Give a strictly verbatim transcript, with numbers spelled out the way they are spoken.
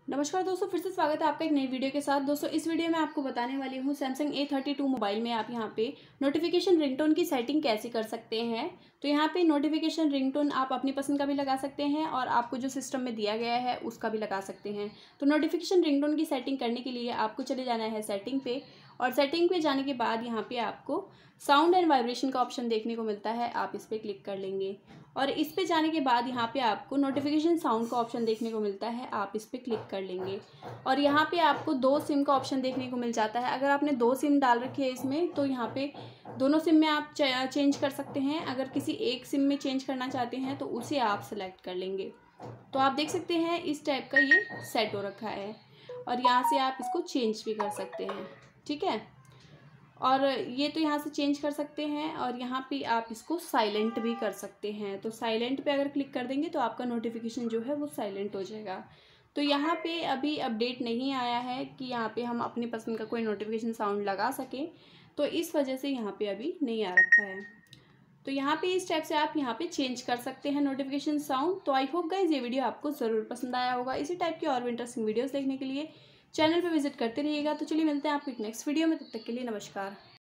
नमस्कार दोस्तों, फिर से स्वागत है आपका एक नई वीडियो के साथ। दोस्तों इस वीडियो में आपको बताने वाली हूँ Samsung A thirty two mobile में आप यहाँ पे नोटिफिकेशन रिंगटोन की सेटिंग कैसे कर सकते हैं। तो यहाँ पे नोटिफिकेशन रिंगटोन आप अपनी पसंद का भी लगा सकते हैं और आपको जो सिस्टम में दिया गया है उसका भी लगा सकते हैं। तो नोटिफिकेशन रिंगटोन की सेटिंग करने के लिए आपको चले जाना है सेटिंग पे, और सेटिंग पे जाने के बाद यहाँ पे आपको साउंड एंड वाइब्रेशन का ऑप्शन देखने को मिलता है, आप इस पर क्लिक कर लेंगे। और इस पे जाने के बाद यहाँ पे आपको नोटिफिकेशन साउंड का ऑप्शन देखने को मिलता है, आप इस पर क्लिक कर लेंगे। और यहाँ पे आपको दो सिम का ऑप्शन देखने को मिल जाता है। अगर आपने दो सिम डाल रखी है इसमें तो यहाँ पे दोनों सिम में आप चेंज कर सकते हैं। अगर किसी एक सिम में चेंज करना चाहते हैं तो उसे आप सेलेक्ट कर लेंगे। तो आप देख सकते हैं इस टाइप का ये सेट हो रखा है, और यहाँ से आप इसको चेंज भी कर सकते हैं, ठीक है। और ये तो यहाँ से चेंज कर सकते हैं, और यहाँ पे आप इसको साइलेंट भी कर सकते हैं। तो साइलेंट पे अगर क्लिक कर देंगे तो आपका नोटिफिकेशन जो है वो साइलेंट हो जाएगा। तो यहाँ पे अभी अपडेट नहीं आया है कि यहाँ पे हम अपनी पसंद का कोई नोटिफिकेशन साउंड लगा सकें, तो इस वजह से यहाँ पे अभी नहीं आ रखा है। तो यहाँ पे इस टाइप से आप यहाँ पे चेंज कर सकते हैं नोटिफिकेशन साउंड। तो आई होप गाइज ये वीडियो आपको ज़रूर पसंद आया होगा। इसी टाइप की और भी इंटरेस्टिंग वीडियोज़ देखने के लिए चैनल पर विजिट करते रहिएगा। तो चलिए मिलते हैं आपको एक नेक्स्ट वीडियो में, तब तक के लिए नमस्कार।